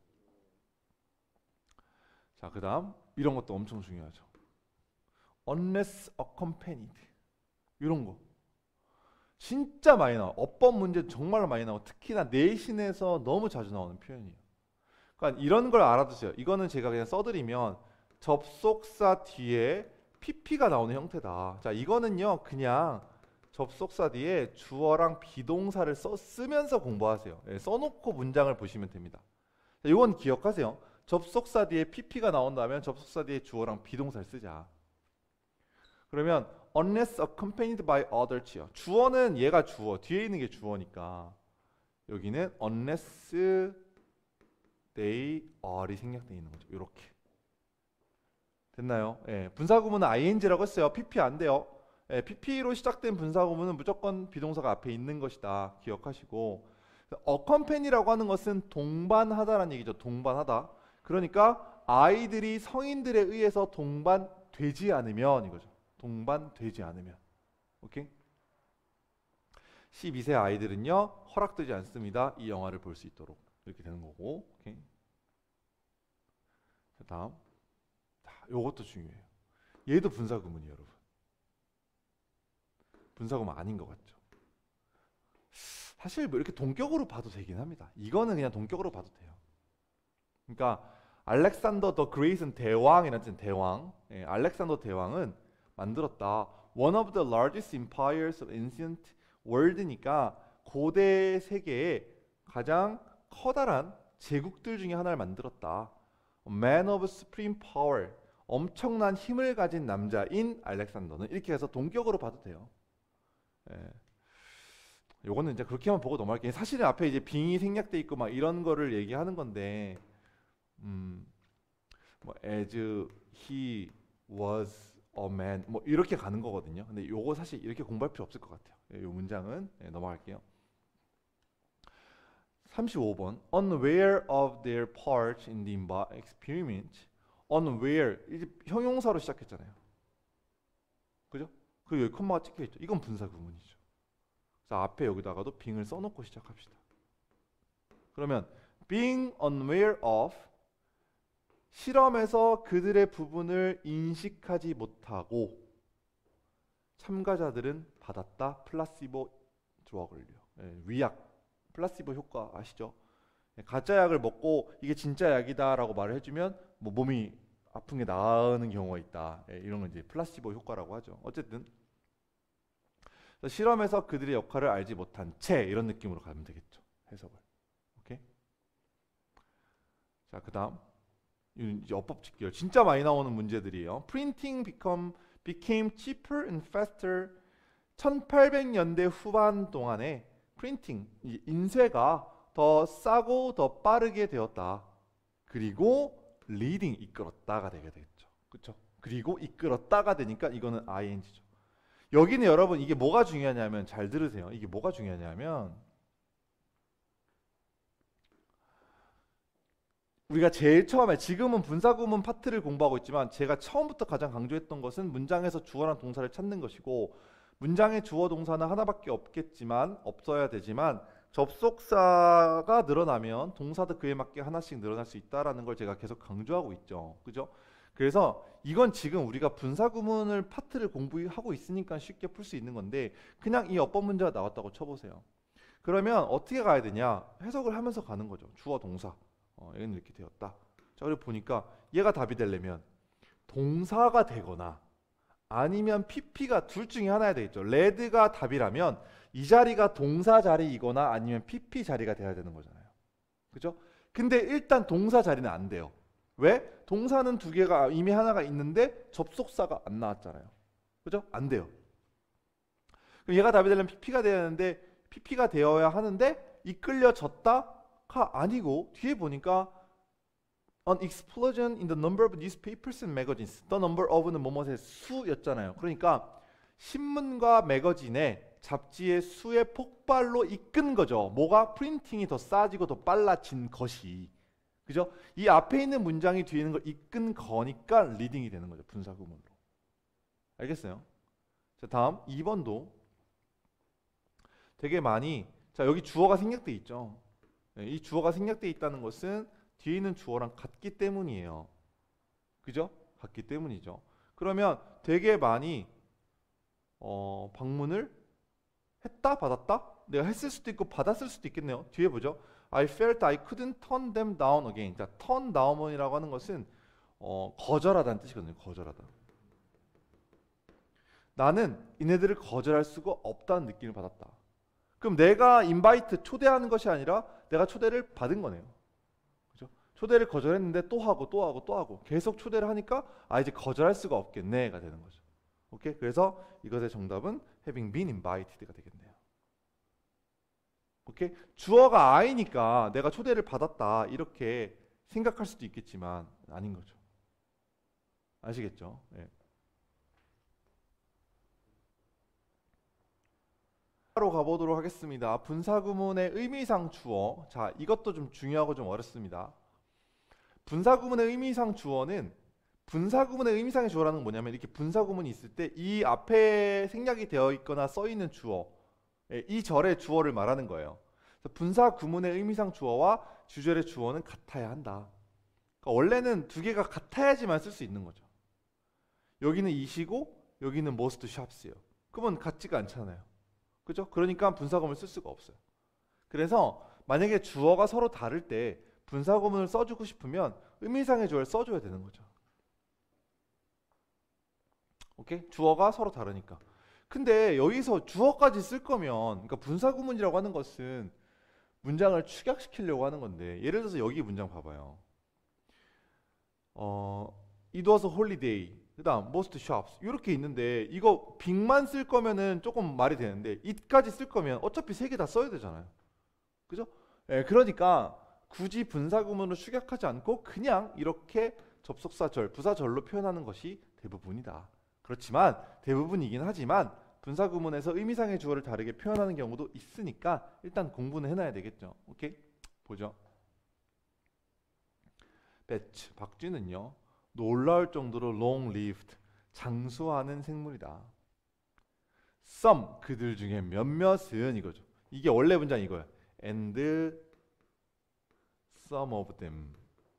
자, 그다음 이런 것도 엄청 중요하죠. unless accompanied. 이런 거. 진짜 많이 나와. 어법 문제 정말 많이 나와. 특히나 내신에서 너무 자주 나오는 표현이에요. 그러니까 이런 걸 알아두세요. 이거는 제가 그냥 써드리면 접속사 뒤에 피피가 나오는 형태다. 자, 이거는요 그냥 접속사 뒤에 주어랑 비동사를 써, 쓰면서 공부하세요. 예, 써놓고 문장을 보시면 됩니다. 자, 이건 기억하세요. 접속사 뒤에 피피가 나온다면 접속사 뒤에 주어랑 비동사를 쓰자. 그러면 unless accompanied by others요. 주어는 얘가 주어, 뒤에 있는 게 주어니까 여기는 unless they are이 생략되어 있는 거죠. 이렇게 됐나요? 예, 분사구문은 ing라고 했어요. pp 안 돼요. 예, pp로 시작된 분사구문은 무조건 비동사가 앞에 있는 것이다. 기억하시고 accompany라고 하는 것은 동반하다라는 얘기죠. 동반하다. 그러니까 아이들이 성인들에 의해서 동반되지 않으면 이거죠. 동반되지 않으면. 오케이? 십이 세 아이들은요 허락되지 않습니다. 이 영화를 볼 수 있도록. 이렇게 되는 거고. 오케이? 자, 다음. 요것도 중요해요. 얘도 분사구문이에요, 여러분. 분사구문 아닌 것 같죠? 사실 뭐 이렇게 동격으로 봐도 되긴 합니다. 이거는 그냥 동격으로 봐도 돼요. 그러니까 알렉산더 더 그레이트는 대왕이라는 뜻은 대왕. 예, 알렉산더 대왕은 만들었다. One of the largest empires of ancient world니까 고대 세계의 가장 커다란 제국들 중에 하나를 만들었다. Man of supreme power. 엄청난 힘을 가진 남자인 알렉산더는 이렇게 해서 동격으로 봐도 돼요. 예. 요거는 이제 그렇게만 보고 넘어갈게요. 사실은 앞에 이제 빙이 생략돼 있고 막 이런 거를 얘기하는 건데, 음, 뭐 as he was a man 뭐 이렇게 가는 거거든요. 근데 요거 사실 이렇게 공부할 필요 없을 것 같아요. 예, 요 문장은 예, 넘어갈게요. 삼십오 번 unaware of their part in the experiment. unaware 이제 형용사로 시작했잖아요. 그죠? 그리고 여기 콤마가 찍혀 있죠. 이건 분사 구문이죠. 자, 앞에 여기다가도 빙을 써놓고 시작합시다. 그러면 being unaware of 실험에서 그들의 부분을 인식하지 못하고 참가자들은 받았다. 플라시보 드러그를요. 예, 위약 플라시보 효과 아시죠? 가짜 약을 먹고 이게 진짜 약이다라고 말을 해주면 뭐 몸이 아픈 게 나으는 경우가 있다. 예, 이런 건 이제 플라시보 효과라고 하죠. 어쨌든 실험에서 그들의 역할을 알지 못한 채 이런 느낌으로 가면 되겠죠. 해석을. 오케이? 자, 그다음 이제 어법 직결 진짜 많이 나오는 문제들이에요. Printing become became cheaper and faster. 천팔백 년대 후반 동안에 프린팅 인쇄가 더 싸고 더 빠르게 되었다. 그리고 리딩 이끌었다가 되게 되겠죠. 그렇죠? 그리고 이끌었다가 되니까 이거는 ing죠. 여기는 여러분 이게 뭐가 중요하냐면 잘 들으세요. 이게 뭐가 중요하냐면 우리가 제일 처음에 지금은 분사구문 파트를 공부하고 있지만 제가 처음부터 가장 강조했던 것은 문장에서 주어랑 동사를 찾는 것이고 문장에 주어 동사는 하나밖에 없겠지만 없어야 되지만 접속사가 늘어나면 동사도 그에 맞게 하나씩 늘어날 수 있다라는 걸 제가 계속 강조하고 있죠. 그죠? 그래서 이건 지금 우리가 분사구문을 파트를 공부하고 있으니까 쉽게 풀 수 있는 건데 그냥 이 어법 문제가 나왔다고 쳐보세요. 그러면 어떻게 가야 되냐? 해석을 하면서 가는 거죠. 주어 동사. 어, 얘는 이렇게 되었다. 자, 그리고 보니까 얘가 답이 되려면 동사가 되거나 아니면 피피가 둘 중에 하나야 되겠죠. 레드가 답이라면 이 자리가 동사 자리이거나 아니면 피피 자리가 돼야 되는 거잖아요. 그죠? 근데 일단 동사 자리는 안 돼요. 왜? 동사는 두 개가 이미 하나가 있는데 접속사가 안 나왔잖아요. 그죠? 안 돼요. 그럼 얘가 답이 되려면 피피가 돼야 하는데 피피가 되어야 하는데 이끌려졌다가 아니고 뒤에 보니까 An explosion in the number of newspapers and magazines. The number of는 뭐뭐의 수였잖아요. 그러니까 신문과 매거진의 잡지의 수의 폭발로 이끈 거죠. 뭐가? 프린팅이 더 싸지고 더 빨라진 것이. 그죠? 이 앞에 있는 문장이 뒤에 있는 걸 이끈 거니까 리딩이 되는 거죠. 분사 구문으로. 알겠어요? 자, 다음 이 번도 되게 많이, 자, 여기 주어가 생략돼 있죠. 네, 이 주어가 생략돼 있다는 것은 뒤에 있는 주어랑 같기 때문이에요. 그죠? 같기 때문이죠. 그러면 되게 많이 어, 방문을 했다, 받았다? 내가 했을 수도 있고 받았을 수도 있겠네요. 뒤에 보죠. I felt I couldn't turn them down again. 자, turn down이라고 하는 것은 어, 거절하다는 뜻이거든요. 거절하다. 나는 이네들을 거절할 수가 없다는 느낌을 받았다. 그럼 내가 인바이트 초대하는 것이 아니라 내가 초대를 받은 거네요. 그죠? 초대를 거절했는데 또 하고 또 하고 또 하고 계속 초대를 하니까 아 이제 거절할 수가 없겠네가 되는 거죠. 오케이? 그래서 이것의 정답은 having been invited가 되겠네요. 오케이? 주어가 I니까 내가 초대를 받았다 이렇게 생각할 수도 있겠지만 아닌 거죠. 아시겠죠? 네. 로 가보도록 하겠습니다. 분사구문의 의미상 주어. 자, 이것도 좀 중요하고 좀 어렵습니다. 분사구문의 의미상 주어는 분사구문의 의미상의 주어라는 건 뭐냐면 이렇게 분사구문이 있을 때 이 앞에 생략이 되어 있거나 써 있는 주어, 이 절의 주어를 말하는 거예요. 분사구문의 의미상 주어와 주절의 주어는 같아야 한다. 그러니까 원래는 두 개가 같아야지만 쓸 수 있는 거죠. 여기는 이시고 여기는 most shops예요. 그러면 같지가 않잖아요. 그죠? 그러니까 분사구문을 쓸 수가 없어요. 그래서 만약에 주어가 서로 다를 때 분사구문을 써주고 싶으면 의미상의 주어를 써줘야 되는 거죠. 오케이? 주어가 서로 다르니까. 근데 여기서 주어까지 쓸 거면, 그러니까 분사구문이라고 하는 것은 문장을 축약시키려고 하는 건데, 예를 들어서 여기 문장 봐봐요. 어, it was a holiday. 그 다음 most shops 이렇게 있는데 이거 빅만 쓸 거면은 조금 말이 되는데 it까지 쓸 거면 어차피 세 개 다 써야 되잖아요. 그죠? 예, 그러니까 굳이 분사구문으로 축약하지 않고 그냥 이렇게 접속사절, 부사절로 표현하는 것이 대부분이다. 그렇지만 대부분이긴 하지만 분사구문에서 의미상의 주어를 다르게 표현하는 경우도 있으니까 일단 공부는 해놔야 되겠죠. 오케이? 보죠. 배츠, 박쥐는요. 놀라울 정도로 long-lived, 장수하는 생물이다. some, 그들 중에 몇몇은 이거죠. 이게 원래 문장 이거예요. and some of them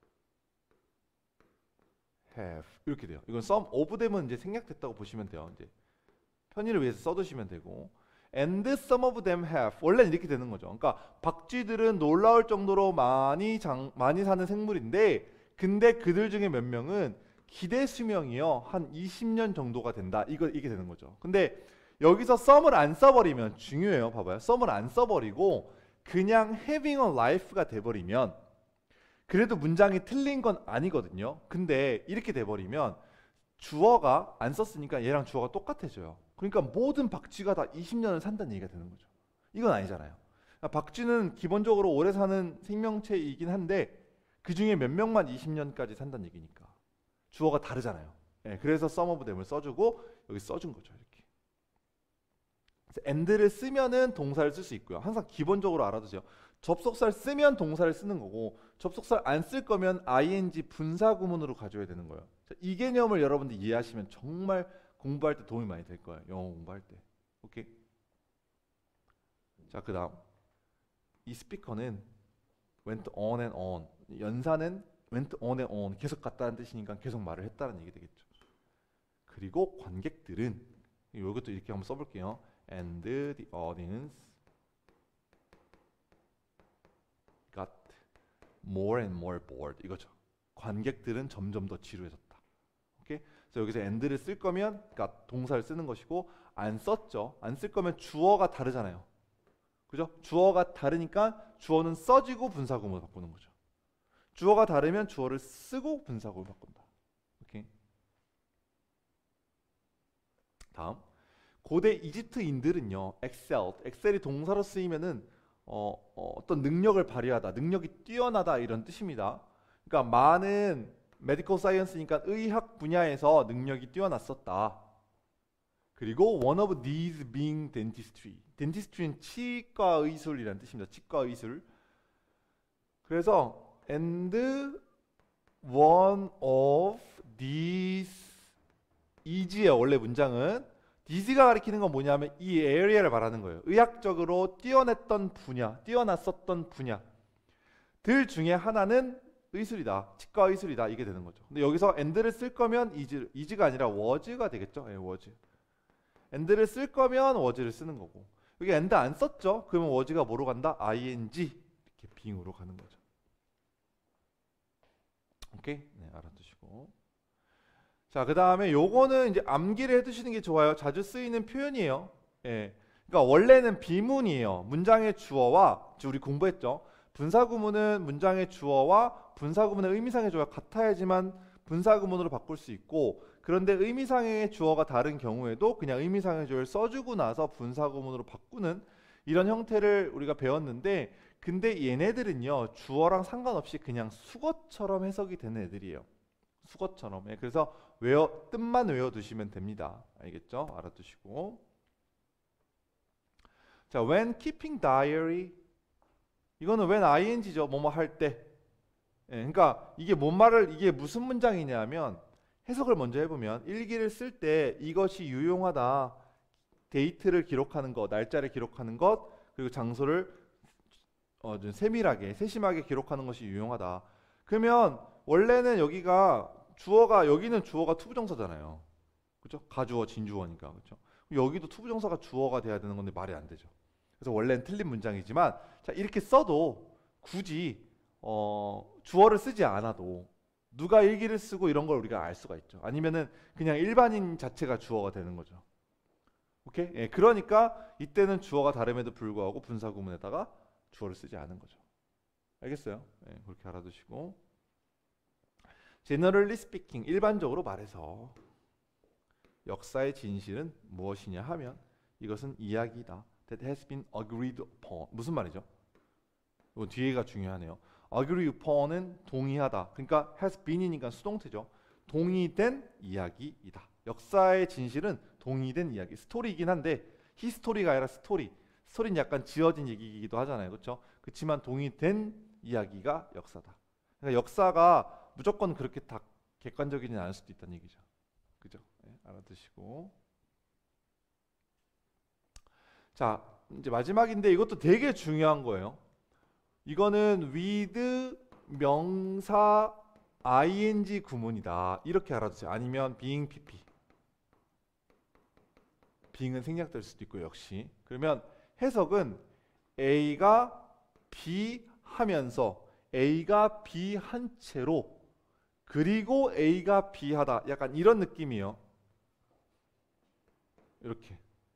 have 이렇게 돼요. 이건 some of them은 이제 생략됐다고 보시면 돼요. 이제 편의를 위해서 써두시면 되고 and some of them have 원래는 이렇게 되는 거죠. 그러니까 박쥐들은 놀라울 정도로 많이 장, 많이 사는 생물인데 근데 그들 중에 몇 명은 기대 수명이요 한 이십 년 정도가 된다. 이거 이게 되는 거죠. 근데 여기서 some을 안 써버리면 중요해요. 봐봐요. some을 안 써버리고 그냥 having a life가 돼버리면 그래도 문장이 틀린 건 아니거든요. 근데 이렇게 돼버리면 주어가 안 썼으니까 얘랑 주어가 똑같아져요. 그러니까 모든 박쥐가 다 이십 년을 산다는 얘기가 되는 거죠. 이건 아니잖아요. 박쥐는 기본적으로 오래 사는 생명체이긴 한데 그 중에 몇 명만 이십 년까지 산다는 얘기니까 주어가 다르잖아요. 예, 그래서 some of them을 써주고 여기 써준 거죠. 이렇게. 그래서 and를 쓰면은 동사를 쓸 수 있고요. 항상 기본적으로 알아두세요. 접속사를 쓰면 동사를 쓰는 거고 접속사를 안 쓸 거면 ing 분사구문으로 가져야 되는 거예요. 자, 이 개념을 여러분들 이해하시면 정말 공부할 때 도움이 많이 될 거예요. 영어 공부할 때. 오케이. 자, 그 다음 이 스피커는 went on and on. 연사는 went on and on 계속 갔다는 뜻이니까 계속 말을 했다는 얘기 되겠죠. 그리고 관객들은 이것도 이렇게 한번 써볼게요. And the audience got more and more bored. 이거죠. 관객들은 점점 더 지루해졌다. 오케이? 그래서 여기서 and를 쓸 거면 그러니까 동사를 쓰는 것이고 안 썼죠. 안 쓸 거면 주어가 다르잖아요. 그죠? 주어가 다르니까 주어는 써지고 분사구문을 바꾸는 거죠. 주어가 다르면 주어를 쓰고 분사구문을 바꾼다. 오케이. 다음. 고대 이집트인들은요. excelled. 엑셀이 동사로 쓰이면은 어, 어, 어떤 능력을 발휘하다, 능력이 뛰어나다 이런 뜻입니다. 그러니까 많은 메디컬 사이언스니까 의학 분야에서 능력이 뛰어났었다. 그리고 one of these being dentistry. dentistry는 치과 의술이라는 뜻입니다. 치과 의술. 그래서 and one of these is예요. 원래 문장은 thise가 가리키는 건 뭐냐면 이 area를 말하는 거예요. 의학적으로 뛰어냈던 분야, 뛰어났었던 분야들 중에 하나는 의술이다. 치과 의술이다. 이게 되는 거죠. 근데 여기서 and를 쓸 거면 is, is가 아니라 was가 되겠죠. 예, was. and를 쓸 거면 was를 쓰는 거고. 여기 and 안 썼죠? 그러면 was가 뭐로 간다? ing 이렇게 being으로 가는 거죠. 오케이? 네, 알아두시고. 자, 그 다음에 요거는 이제 암기를 해두시는 게 좋아요. 자주 쓰이는 표현이에요. 예. 그러니까 원래는 비문이에요. 문장의 주어와, 지금 우리 공부했죠. 분사구문은 문장의 주어와 분사구문의 의미상의 주어가 같아야지만 분사구문으로 바꿀 수 있고, 그런데 의미상의 주어가 다른 경우에도 그냥 의미상의 주어를 써주고 나서 분사구문으로 바꾸는 이런 형태를 우리가 배웠는데, 근데 얘네들은요 주어랑 상관없이 그냥 수거처럼 해석이 되는 애들이에요. 수거처럼. 예, 그래서 외워, 뜻만 외워두시면 됩니다. 알겠죠? 알아두시고. 자, when keeping diary, 이거는 when ing죠. 뭐뭐 할 때. 예, 그러니까 이게 뭔 말을, 이게 무슨 문장이냐면, 해석을 먼저 해보면 일기를 쓸 때 이것이 유용하다. 데이트를 기록하는 것, 날짜를 기록하는 것, 그리고 장소를 어, 좀 세밀하게, 세심하게 기록하는 것이 유용하다. 그러면 원래는 여기가 주어가, 여기는 주어가 투부정사잖아요. 그렇죠? 가주어, 진주어니까. 그렇죠? 여기도 투부정사가 주어가 돼야 되는 건데 말이 안 되죠. 그래서 원래는 틀린 문장이지만, 자, 이렇게 써도 굳이 어, 주어를 쓰지 않아도 누가 일기를 쓰고 이런 걸 우리가 알 수가 있죠. 아니면은 그냥 일반인 자체가 주어가 되는 거죠. 오케이? 예, 그러니까 이때는 주어가 다름에도 불구하고 분사구문에다가 주어를 쓰지 않은 거죠. 알겠어요? 예, 그렇게 알아두시고. Generally speaking, 일반적으로 말해서 역사의 진실은 무엇이냐 하면 이것은 이야기다. That has been agreed upon. 무슨 말이죠? 이거 뒤에가 중요하네요. agree upon은 동의하다. 그러니까 has been이니까 수동태죠. 동의된 이야기이다. 역사의 진실은 동의된 이야기. 스토리이긴 한데 히스토리가 아니라 스토리. 스토리는 약간 지어진 얘기이기도 하잖아요. 그렇죠? 그렇지만 동의된 이야기가 역사다. 그러니까 역사가 무조건 그렇게 다 객관적이진 않을 수도 있다는 얘기죠. 그죠? 네, 알아두시고. 자, 이제 마지막인데 이것도 되게 중요한 거예요. 이거는 with 명사 ing 구문이다. 이렇게 알아두세요. 아니면 being pp. being은 생략될 수도 있고 역시. 그러면 해석은 A가 B 하면서 A가 B 한 채로 그리고 A가 B 하다. 약간 이런 느낌이에요. 이렇게.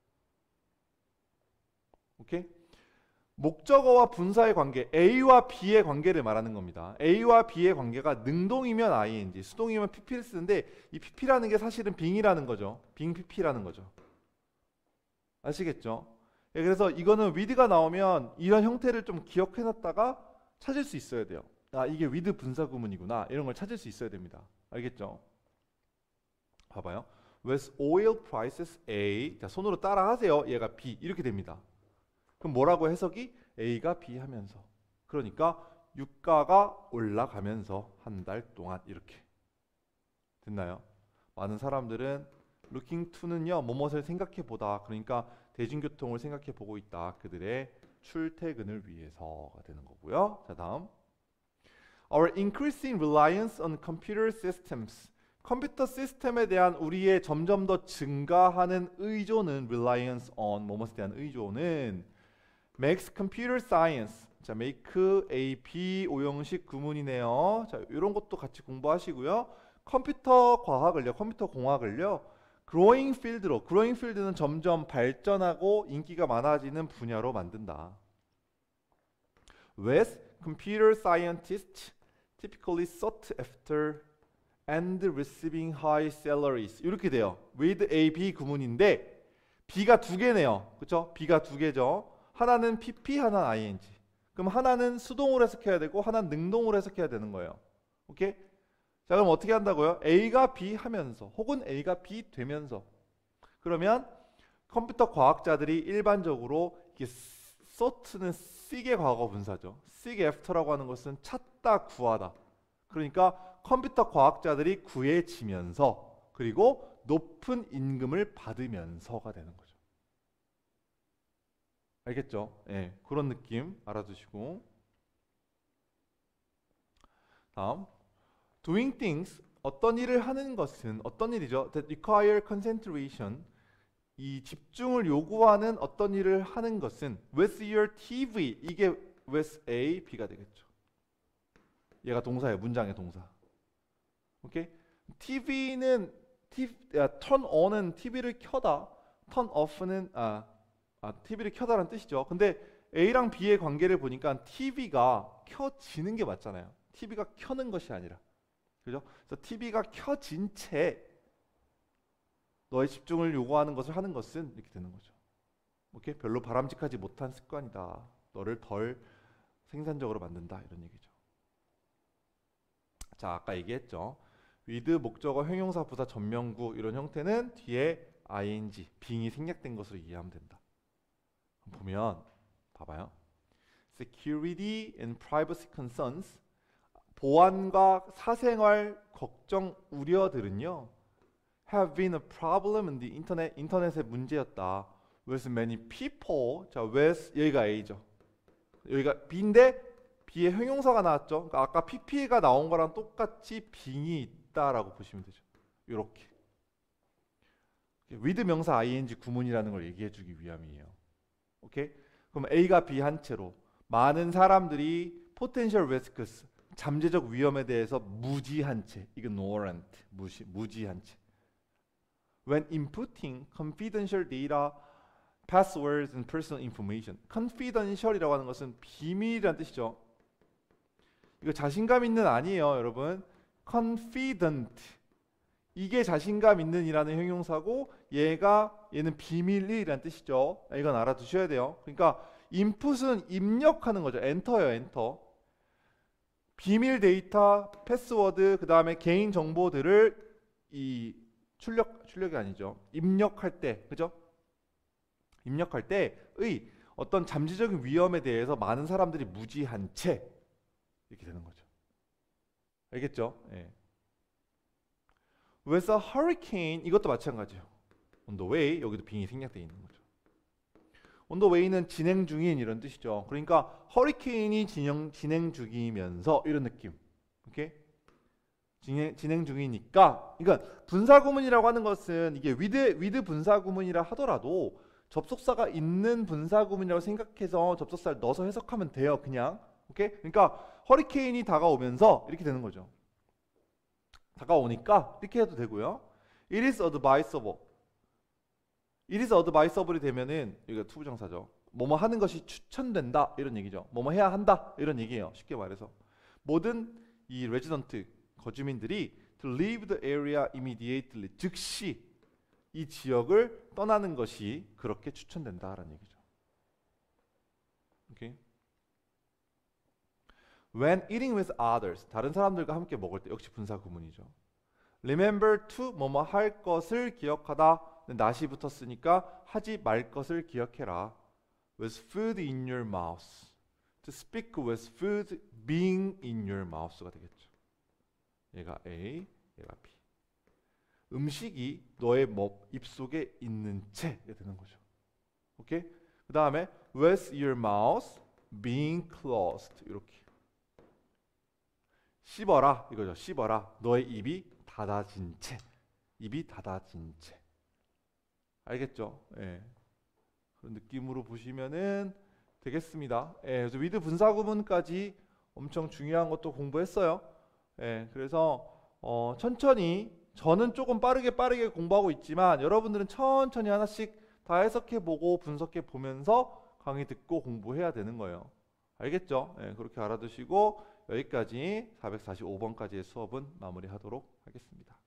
오케이? 목적어와 분사의 관계, A와 B의 관계를 말하는 겁니다. A와 B의 관계가 능동이면 ing, 수동이면 pp를 쓰는데 이 pp라는 게 사실은 being이라는 거죠. being pp라는 거죠. 아시겠죠? 예, 그래서 이거는 with가 나오면 이런 형태를 좀 기억해놨다가 찾을 수 있어야 돼요. 아, 이게 with 분사구문이구나. 이런 걸 찾을 수 있어야 됩니다. 알겠죠? 봐봐요. With oil prices A. 자, 손으로 따라 하세요. 얘가 B. 이렇게 됩니다. 그럼 뭐라고 해석이? A가 B 하면서. 그러니까 유가가 올라가면서 한 달 동안 이렇게. 됐나요? 많은 사람들은 looking to는요. 뭐뭇을 생각해보다. 그러니까 대중교통을 생각해보고 있다. 그들의 출퇴근을 위해서가 되는 거고요. 자, 다음. Our increasing reliance on computer systems. 컴퓨터 시스템에 대한 우리의 점점 더 증가하는 의존은 reliance on 뭐뭇에 대한 의존은 makes computer science. 자, make ap 오형식 구문이네요. 자, 이런 것도 같이 공부하시고요. 컴퓨터 과학을요, 컴퓨터 공학을요, growing field로, growing field는 점점 발전하고 인기가 많아지는 분야로 만든다. With computer scientists typically sought after and receiving high salaries. 이렇게 돼요. with a b 구문인데 b가 두 개네요. 그렇죠? b가 두 개죠. 하나는 pp, 하나는 ing. 그럼 하나는 수동으로 해석해야 되고 하나는 능동으로 해석해야 되는 거예요. 오케이? 자, 그럼 어떻게 한다고요? A가 B 하면서 혹은 A가 B 되면서. 그러면 컴퓨터 과학자들이 일반적으로 이렇게 sought는 seek의 과거 분사죠. seek after라고 하는 것은 찾다, 구하다. 그러니까 컴퓨터 과학자들이 구해지면서 그리고 높은 임금을 받으면서가 되는 거죠. 알겠죠? 예, 그런 느낌 알아두시고. 다음, doing things, 어떤 일을 하는 것은 어떤 일이죠? that require concentration, 이 집중을 요구하는 어떤 일을 하는 것은 with your 티비, 이게 with A, B가 되겠죠. 얘가 동사예요. 문장의 동사. 오케이? 티비는 TV, 아, turn on은 티비를 켜다, turn off는 아, 아 티비를 켜다라는 뜻이죠. 근데 A랑 B의 관계를 보니까 티비가 켜지는 게 맞잖아요. 티비가 켜는 것이 아니라. 그죠? 그래서 티비가 켜진 채 너의 집중을 요구하는 것을 하는 것은 이렇게 되는 거죠. 오케이? 별로 바람직하지 못한 습관이다. 너를 덜 생산적으로 만든다. 이런 얘기죠. 자, 아까 얘기했죠. with 목적어, 형용사, 부사, 전명구 이런 형태는 뒤에 ing, 빙이 생략된 것으로 이해하면 된다. 보면 봐봐요. security and privacy concerns, 보안과 사생활 걱정, 우려들은요 have been a problem in the internet, 인터넷의 문제였다. with many people, 자 with 여기가 A죠. 여기가 B인데 B의 형용사가 나왔죠. 그러니까 아까 피피가 나온 거랑 똑같이 빙이 있다라고 보시면 되죠. 이렇게 with 명사 ing 구문이라는 걸 얘기해 주기 위함이에요. 오케이? 그럼 A가 B 한 채로 많은 사람들이 potential risks, 잠재적 위험에 대해서 무지한 채, 이건 ignorant, 무시, 무지한 채. When inputting confidential data, passwords and personal information. confidential이라고 하는 것은 비밀이라는 뜻이죠. 이거 자신감 있는 아니에요, 여러분. confident, 이게 자신감 있는이라는 형용사고 얘가 얘는 비밀이라는 뜻이죠. 이건 알아두셔야 돼요. 그러니까 input은 입력하는 거죠. 엔터예요, 엔터. 비밀 데이터, 패스워드, 그 다음에 개인 정보들을 이 출력, 출력이 아니죠. 입력할 때, 그죠? 입력할 때의 어떤 잠재적인 위험에 대해서 많은 사람들이 무지한 채 이렇게 되는 거죠. 알겠죠? 예. With a hurricane, 이것도 마찬가지예요. On the way, 여기도 빙이 생략되어 있는 거죠. On the way는 진행 중인 이런 뜻이죠. 그러니까 허리케인이 진행, 진행 중이면서 이런 느낌. 오케이? 진행, 진행 중이니까, 그러니까 분사구문이라고 하는 것은 이게 with, with 분사구문이라 하더라도 접속사가 있는 분사구문이라고 생각해서 접속사를 넣어서 해석하면 돼요. 그냥. 오케이? 그러니까 허리케인이 다가오면서 이렇게 되는 거죠. 다가오니까 이렇게 해도 되고요. It is advisable. It is advisable이 되면은 이거 투부정사죠. 뭐뭐 하는 것이 추천된다 이런 얘기죠. 뭐뭐 해야 한다 이런 얘기예요. 쉽게 말해서 모든 이 레지던트 거주민들이 to leave the area immediately, 즉시 이 지역을 떠나는 것이 그렇게 추천된다라는 얘기죠. 오케이. When eating with others, 다른 사람들과 함께 먹을 때 역시 분사 구문이죠. Remember to 뭐뭐 할 것을 기억하다. not이 붙었으니까 하지 말 것을 기억해라. With food in your mouth. To speak with food being in your mouth가 되겠죠. 얘가 A, 얘가 B. 음식이 너의 목, 입속에 있는 채 되는 거죠. 오케이? 그 다음에 with your mouth being closed 이렇게. 씹어라 이거죠. 씹어라. 너의 입이 닫아진 채. 입이 닫아진 채. 알겠죠? 예. 그런 느낌으로 보시면은 되겠습니다. 예. 그래서 with 분사구문까지 엄청 중요한 것도 공부했어요. 예. 그래서 어, 천천히 저는 조금 빠르게 빠르게 공부하고 있지만 여러분들은 천천히 하나씩 다 해석해보고 분석해보면서 강의 듣고 공부해야 되는 거예요. 알겠죠? 예. 그렇게 알아두시고 여기까지 사백사십오 번까지의 수업은 마무리하도록 하겠습니다.